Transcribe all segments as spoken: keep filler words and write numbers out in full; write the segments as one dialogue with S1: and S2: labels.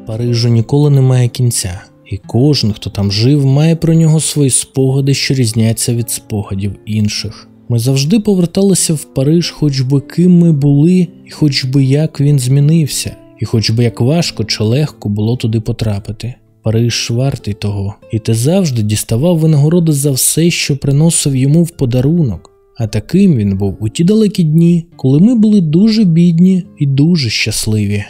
S1: Парижу ніколи немає кінця, і кожен, хто там жив, має про нього свої спогади, що різняться від спогадів інших. Ми завжди поверталися в Париж, хоч би ким ми були, і хоч би як він змінився, і хоч би як важко чи легко було туди потрапити. Париж вартий того, і ти завжди діставав винагороди за все, що приносив йому в подарунок. А таким він був у ті далекі дні, коли ми були дуже бідні і дуже щасливі.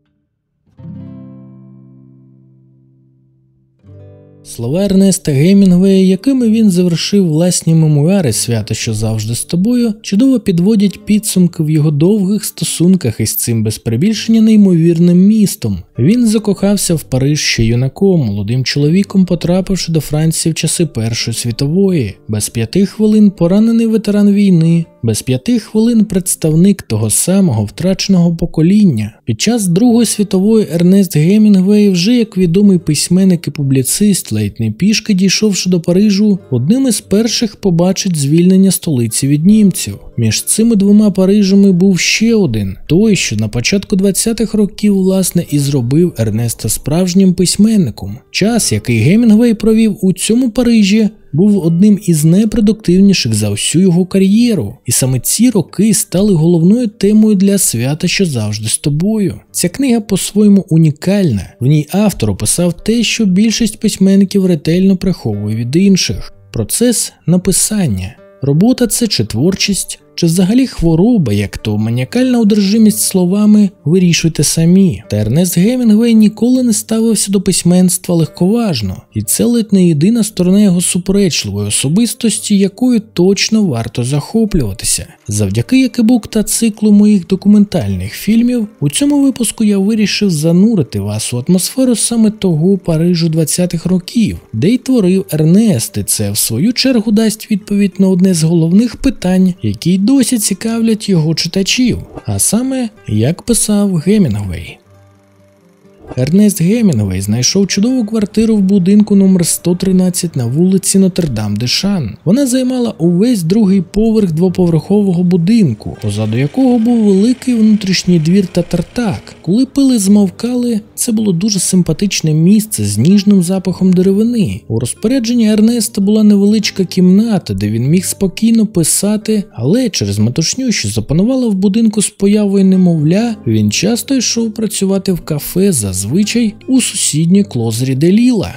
S1: Слова Ернеста Гемінгвея, якими він завершив власні мемуари «Свято, що завжди з тобою», чудово підводять підсумки в його довгих стосунках із цим без перебільшення неймовірним містом. Він закохався в Париж ще юнаком, молодим чоловіком, потрапивши до Франції в часи Першої світової. Без п'яти хвилин поранений ветеран війни, без п'яти хвилин представник того самого втраченого покоління. Під час Другої світової Ернест Гемінгвей, вже як відомий письменник і публіцист, ледь не пішки дійшовши до Парижу, одним із перших побачить звільнення столиці від німців. Між цими двома Парижами був ще один, той, що на початку двадцятих років, власне, і зробив Ернеста справжнім письменником. Час, який Гемінгвей провів у цьому Парижі, був одним із найпродуктивніших за всю його кар'єру, і саме ці роки стали головною темою для «Свята, що завжди з тобою». Ця книга по-своєму унікальна, в ній автор описав те, що більшість письменників ретельно приховує від інших – процес написання. Робота – це чи творчість, чи взагалі хвороба, як то маніакальна одержимість словами «вирішуйте самі». Та Ернест Гемінгвей ніколи не ставився до письменства легковажно, і це ледь не єдина сторона його суперечливої особистості, якою точно варто захоплюватися. Завдяки якебук та циклу моїх документальних фільмів, у цьому випуску я вирішив занурити вас у атмосферу саме того Парижу двадцятих років, де й творив Ернест, і це в свою чергу дасть відповідь на одне з головних питань, які досі цікавлять його читачів, а саме, як писав Гемінгвей. Ернест Гемінгвей знайшов чудову квартиру в будинку номер сто тринадцять на вулиці Нотр-Дам-де-Шан. Вона займала увесь другий поверх двоповерхового будинку, позаду якого був великий внутрішній двір та тартак. Коли пили змовкали, це було дуже симпатичне місце з ніжним запахом деревини. У розпорядженні Ернеста була невеличка кімната, де він міг спокійно писати, але через метушню, що запанувала в будинку з появою немовля, він часто йшов працювати в кафе, зазвичай у сусіднє Клозері де Ліла.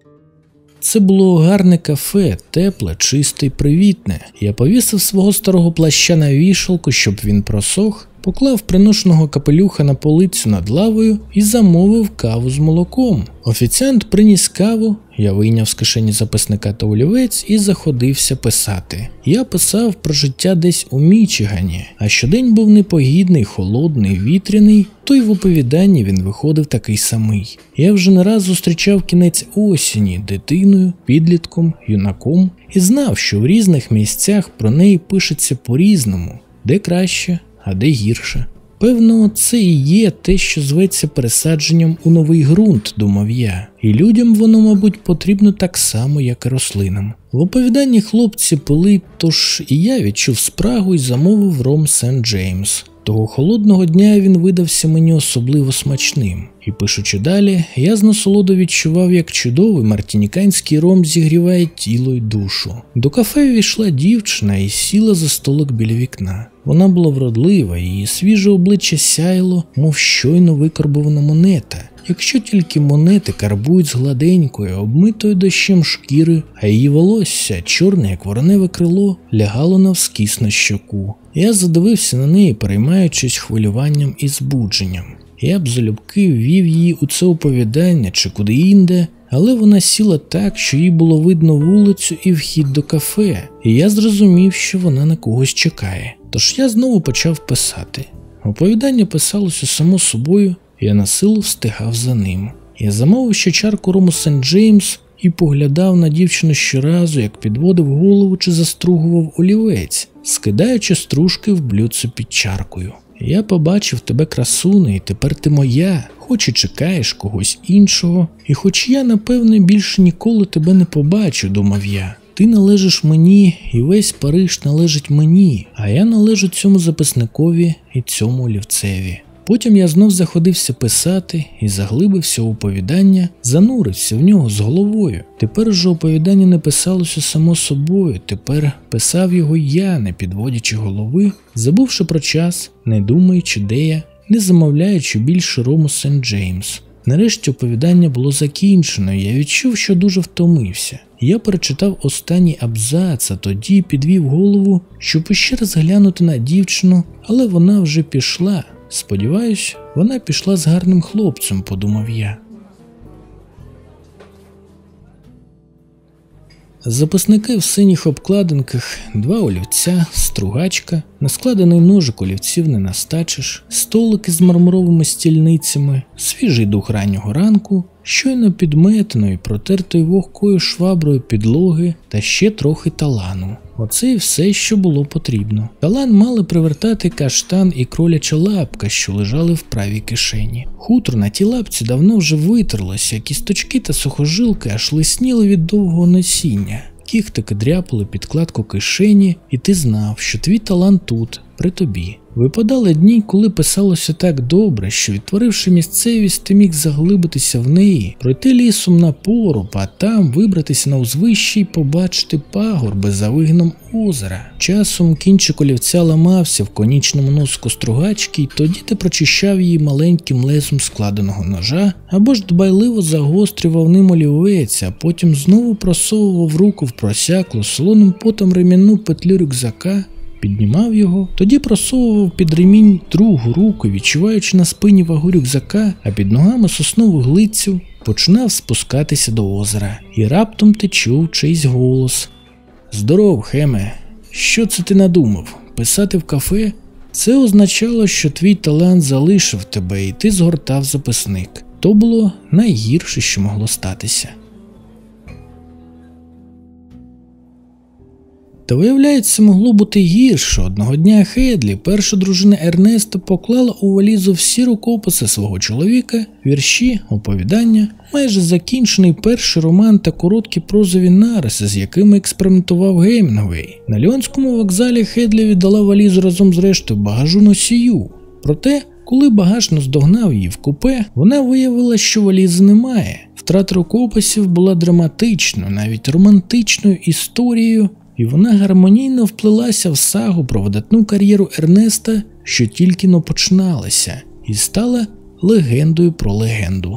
S1: Це було гарне кафе, тепле, чисте й привітне. Я повісив свого старого плаща на вішалку, щоб він просох, поклав приношеного капелюха на полицю над лавою і замовив каву з молоком. Офіціант приніс каву, я вийняв з кишені записника та олівець і заходився писати. Я писав про життя десь у Мічигані, а щодень був непогідний, холодний, вітряний, то й в оповіданні він виходив такий самий. Я вже не раз зустрічав кінець осені дитиною, підлітком, юнаком і знав, що в різних місцях про неї пишеться по-різному, де краще, а де гірше. Певно, це і є те, що зветься пересадженням у новий ґрунт, думав я. І людям воно, мабуть, потрібно так само, як і рослинам. В оповіданні хлопці пили, тож і я відчув спрагу і замовив ром Сент-Джеймс. Того холодного дня він видався мені особливо смачним. І пишучи далі, я з насолодою відчував, як чудовий мартініканський ром зігріває тіло й душу. До кафе ввійшла дівчина і сіла за столик біля вікна. Вона була вродлива, її свіже обличчя сяяло, мов щойно викарбована монета. Якщо тільки монети карбують з гладенькою, обмитою дощем шкіри, а її волосся, чорне як вороневе крило, лягало навскіс на щоку. Я задивився на неї, переймаючись хвилюванням і збудженням. Я б залюбки ввів її у це оповідання чи куди-інде, але вона сіла так, що їй було видно вулицю і вхід до кафе, і я зрозумів, що вона на когось чекає. Тож я знову почав писати. Оповідання писалося само собою, і я на силу встигав за ним. Я замовив ще чарку рому Сент-Джеймс і поглядав на дівчину щоразу, як підводив голову чи застругував олівець, скидаючи стружки в блюдце під чаркою. Я побачив тебе, красуне, і тепер ти моя, хоч і чекаєш когось іншого, і хоч я, напевне, більше ніколи тебе не побачу, думав я. Ти належиш мені, і весь Париж належить мені, а я належу цьому записникові і цьому олівцеві. Потім я знов заходився писати і заглибився у оповідання, занурився в нього з головою. Тепер уже оповідання не писалося само собою, тепер писав його я, не підводячи голови, забувши про час, не думаючи, де я, не замовляючи більше рому Сент-Джеймс. Нарешті оповідання було закінчено, і я відчув, що дуже втомився. Я перечитав останній абзац, а тоді підвів голову, щоб іще раз глянути на дівчину, але вона вже пішла. Сподіваюсь, вона пішла з гарним хлопцем, подумав я. Записники в синіх обкладинках, два олівця, стругачка, наскладений ножик олівців не настачиш, столики з мармуровими стільницями, свіжий дух раннього ранку, щойно підметеної, протертої вогкою шваброю підлоги та ще трохи талану. Оце і все, що було потрібно. Талан мали привертати каштан і кроляча лапка, що лежали в правій кишені. Хутро на тій лапці давно вже витерлося, кісточки та сухожилки аж лисніли від довгого носіння. Кіхтики дряпали підкладку кишені, і ти знав, що твій талант тут, при тобі. Випадали дні, коли писалося так добре, що, відтворивши місцевість, ти міг заглибитися в неї, пройти лісом на поруб, а там вибратися на узвище й побачити пагорби за вигином озера. Часом кінчик олівця ламався в конічному носку стругачки, і тоді ти прочищав її маленьким лезом складеного ножа, або ж дбайливо загострював ним олівець, а потім знову просовував руку в просяклу солоним потом ремінну петлю рюкзака, піднімав його, тоді просовував під ремінь другу руку, відчуваючи на спині вагу рюкзака, а під ногами соснову глицю, починав спускатися до озера. І раптом ти чув чийсь голос. «Здоров, Хеме, що це ти надумав? Писати в кафе?» Це означало, що твій талант залишив тебе, і ти згортав записник. То було найгірше, що могло статися. Та виявляється, могло бути гірше. Одного дня Хедлі, перша дружина Ернеста, поклала у валізу всі рукописи свого чоловіка, вірші, оповідання, майже закінчений перший роман та короткі прозові нариси, з якими експериментував Гемінгвей. На Ліонському вокзалі Хедлі віддала валізу разом з рештою багажу носію. Проте, коли багаж наздогнав її в купе, вона виявила, що валізи немає. Втрата рукописів була драматичною, навіть романтичною історією, і вона гармонійно вплилася в сагу про видатну кар'єру Ернеста, що тільки-но починалася, і стала легендою про легенду.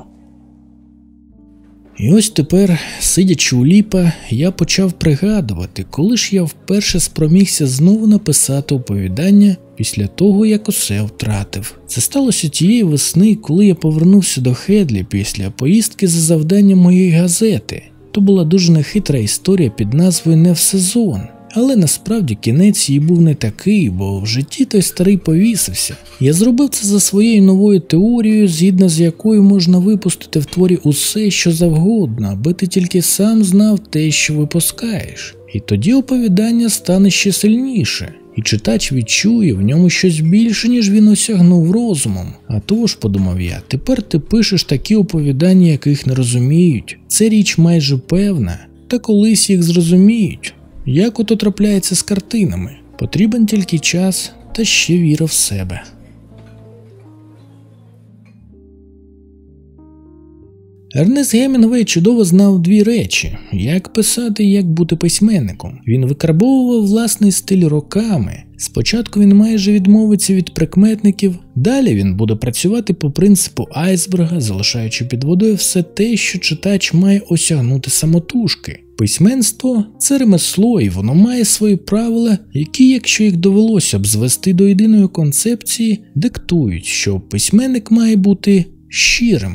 S1: І ось тепер, сидячи у ліпа, я почав пригадувати, коли ж я вперше спромігся знову написати оповідання після того, як усе втратив. Це сталося тієї весни, коли я повернувся до Хедлі після поїздки за завданням моєї газети. То була дуже нехитра історія під назвою «Не в сезон». Але насправді кінець її був не такий, бо в житті той старий повісився. Я зробив це за своєю новою теорією, згідно з якою можна випустити в творі усе, що завгодно, аби ти тільки сам знав те, що випускаєш. І тоді оповідання стане ще сильніше. І читач відчує в ньому щось більше, ніж він осягнув розумом. А тож, подумав я, тепер ти пишеш такі оповідання, яких не розуміють. Це річ майже певна, та колись їх зрозуміють. Як ото трапляється з картинами. Потрібен тільки час та ще віра в себе. Ернест Гемінгвей чудово знав дві речі – як писати і як бути письменником. Він викарбовував власний стиль роками. Спочатку він майже відмовиться від прикметників, далі він буде працювати по принципу айсберга, залишаючи під водою все те, що читач має осягнути самотужки. Письменство – це ремесло, і воно має свої правила, які, якщо їх довелося б звести до єдиної концепції, диктують, що письменник має бути щирим.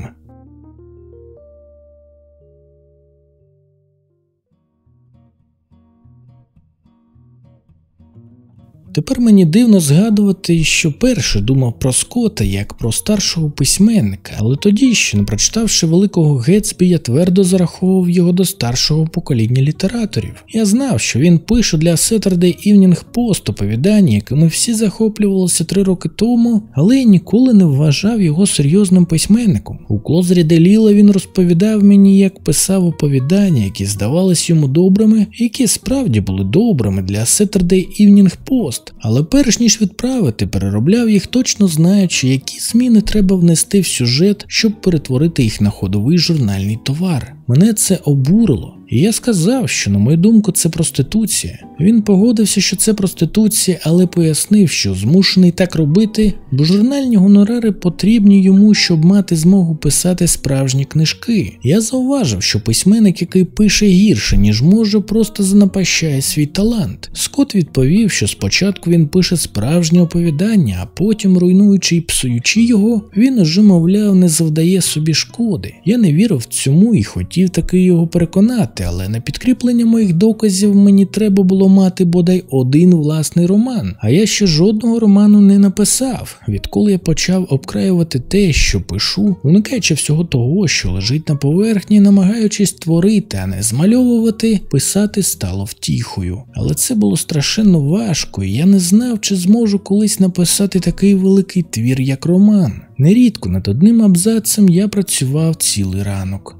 S1: Тепер мені дивно згадувати, що перше думав про Скотта як про старшого письменника, але тоді ще, не прочитавши Великого Гетсбі, я твердо зараховував його до старшого покоління літераторів. Я знав, що він пише для Saturday Evening Post оповідання, якими всі захоплювалися три роки тому, але я ніколи не вважав його серйозним письменником. У клозері Деліла він розповідав мені, як писав оповідання, які здавались йому добрими, і які справді були добрими для Saturday Evening Post. пост, але перш ніж відправити, переробляв їх, точно знаючи, які зміни треба внести в сюжет, щоб перетворити їх на ходовий журнальний товар. Мене це обурило. І я сказав, що, на мою думку, це проституція. Він погодився, що це проституція, але пояснив, що змушений так робити, бо журнальні гонорари потрібні йому, щоб мати змогу писати справжні книжки. Я зауважив, що письменник, який пише гірше, ніж може, просто занапащає свій талант. Скотт відповів, що спочатку він пише справжнє оповідання, а потім, руйнуючи і псуючи його, він уже, мовляв, не завдає собі шкоди. Я не вірив цьому і хотів таки його переконати, але на підкріплення моїх доказів мені треба було мати бодай один власний роман, а я ще жодного роману не написав. Відколи я почав обкраювати те, що пишу, уникаючи всього того, що лежить на поверхні, намагаючись творити, а не змальовувати, писати стало втіхою. Але це було страшенно важко, і я не знав, чи зможу колись написати такий великий твір, як роман. Нерідко над одним абзацем я працював цілий ранок.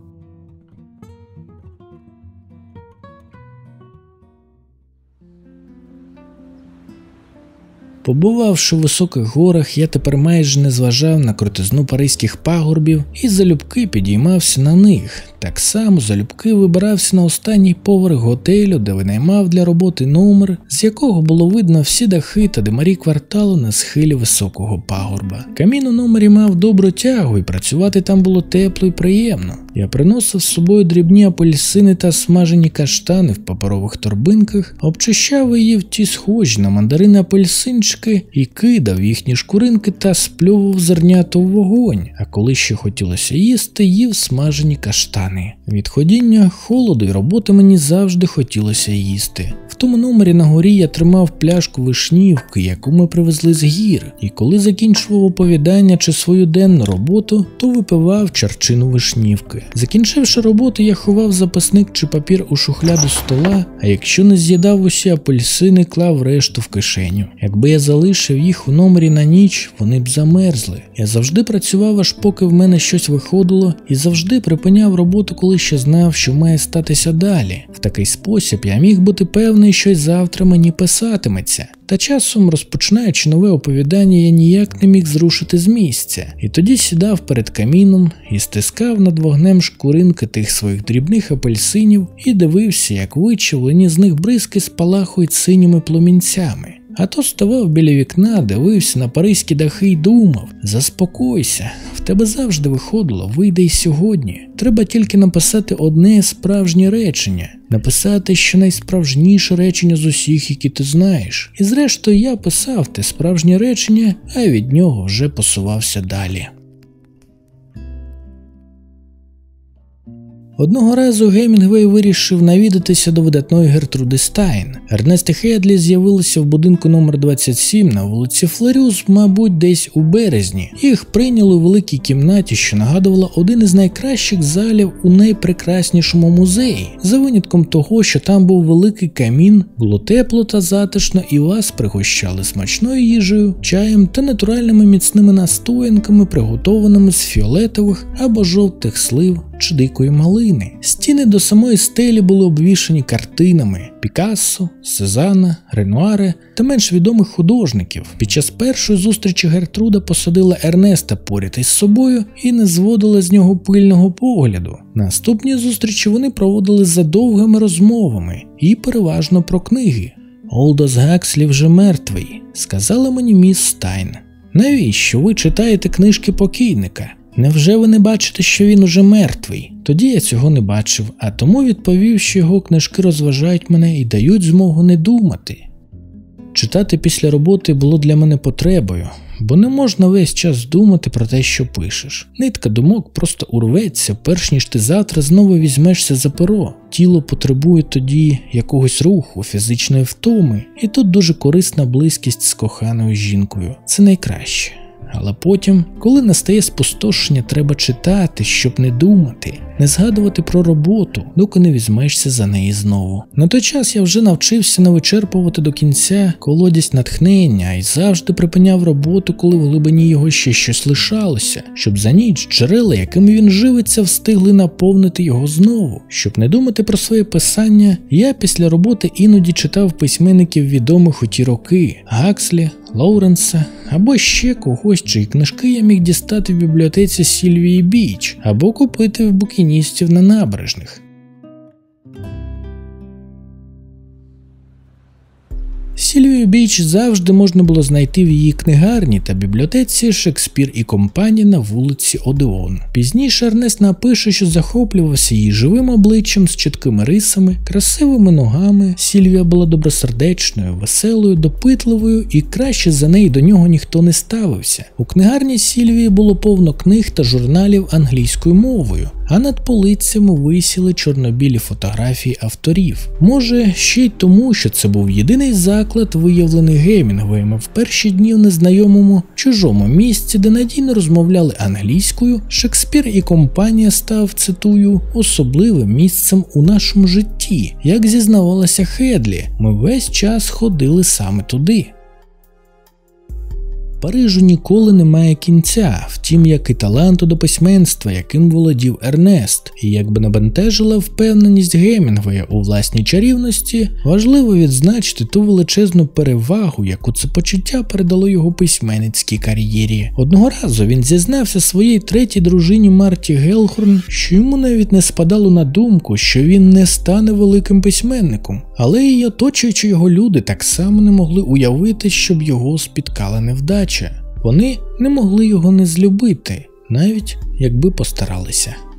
S1: Побувавши в високих горах, я тепер майже не зважав на крутизну паризьких пагорбів і залюбки підіймався на них. Так само залюбки вибирався на останній поверх готелю, де винаймав для роботи номер, з якого було видно всі дахи та димарі кварталу на схилі високого пагорба. Камін у номері мав добру тягу, і працювати там було тепло і приємно. Я приносив з собою дрібні апельсини та смажені каштани в паперових торбинках, обчищав її в ті схожі на мандарини апельсинчики і кидав їхні шкуринки та спльовував зернята в вогонь, а коли ще хотілося їсти, їв смажені каштани. Від ходіння, холоду і роботи мені завжди хотілося їсти. В тому номері на горі я тримав пляшку вишнівки, яку ми привезли з гір, і коли закінчував оповідання чи свою денну роботу, то випивав чарчину вишнівки. Закінчивши роботу, я ховав записник чи папір у шухляду стола, а якщо не з'їдав усі апельсини, клав решту в кишеню. Якби я залишив їх у номері на ніч, вони б замерзли. Я завжди працював, аж поки в мене щось виходило, і завжди припиняв роботу, коли ще знав, що має статися далі. В такий спосіб я міг бути певний, що й завтра мені писатиметься. Та часом, розпочинаючи нове оповідання, я ніяк не міг зрушити з місця. І тоді сідав перед каміном і стискав над вогнем шкуринки тих своїх дрібних апельсинів і дивився, як вичавлені з них бризки спалахують синіми пломінцями. А то ставав біля вікна, дивився на паризькі дахи й думав: заспокойся, в тебе завжди виходило, вийде й сьогодні. Треба тільки написати одне справжнє речення, написати щонайсправжніше речення з усіх, які ти знаєш. І зрештою я писав те справжнє речення, а від нього вже посувався далі. Одного разу Гемінгвей вирішив навідатися до видатної Гертруди Стайн. Ернест і Хедлі з'явилися в будинку номер двадцять сім на вулиці Флерюс, мабуть, десь у березні. Їх прийняли у великій кімнаті, що нагадувала один із найкращих залів у найпрекраснішому музеї. За винятком того, що там був великий камін, було тепло та затишно, і вас пригощали смачною їжею, чаєм та натуральними міцними настоянками, приготованими з фіолетових або жовтих слив чи дикої малини. Стіни до самої стелі були обвішані картинами Пікассо, Сезана, Ренуаре та менш відомих художників. Під час першої зустрічі Гертруда посадила Ернеста поряд із собою і не зводила з нього пильного погляду. Наступні зустрічі вони проводили за довгими розмовами і переважно про книги. «Олдос Гакслі вже мертвий», – сказала мені міс Стайн. «Навіщо ви читаєте книжки покійника? Невже ви не бачите, що він уже мертвий?» Тоді я цього не бачив, а тому відповів, що його книжки розважають мене і дають змогу не думати. Читати після роботи було для мене потребою, бо не можна весь час думати про те, що пишеш. Нитка думок просто урветься, перш ніж ти завтра знову візьмешся за перо. Тіло потребує тоді якогось руху, фізичної втоми, і тут дуже корисна близькість з коханою жінкою. Це найкраще. Але потім, коли настає спустошення, треба читати, щоб не думати, не згадувати про роботу, доки не візьмешся за неї знову. На той час я вже навчився не вичерпувати до кінця колодязь натхнення і завжди припиняв роботу, коли в глибині його ще щось лишалося, щоб за ніч джерела, якими він живиться, встигли наповнити його знову. Щоб не думати про своє писання, я після роботи іноді читав письменників відомих у ті роки – Гакслі, Лоуренса або ще когось, чиї книжки я міг дістати в бібліотеці Сільвії Біч або купити в букіністів на набережних. Сільвію Біч завжди можна було знайти в її книгарні та бібліотеці «Шекспір і компанія» на вулиці Одеон. Пізніше Ернест напише, що захоплювався її живим обличчям з чіткими рисами, красивими ногами. Сільвія була добросердечною, веселою, допитливою, і краще за неї до нього ніхто не ставився. У книгарні Сільвії було повно книг та журналів англійською мовою, а над полицями висіли чорно-білі фотографії авторів. Може, ще й тому, що це був єдиний заклад, виявлений Гемінгвеєм в перші дні в незнайомому, чужому місці, де надійно розмовляли англійською. Шекспір і компанія став, цитую, особливим місцем у нашому житті. Як зізнавалася Хедлі, ми весь час ходили саме туди. Парижу ніколи немає кінця, втім, як і таланту до письменства, яким володів Ернест, і якби не бентежила впевненість Гемінгвея у власній чарівності, важливо відзначити ту величезну перевагу, яку це почуття передало його письменницькій кар'єрі. Одного разу він зізнався своїй третій дружині Марті Гелхорн, що йому навіть не спадало на думку, що він не стане великим письменником, але і оточуючи його люди так само не могли уявити, щоб його спіткала невдача. Вони не могли його не злюбити, навіть якби постаралися.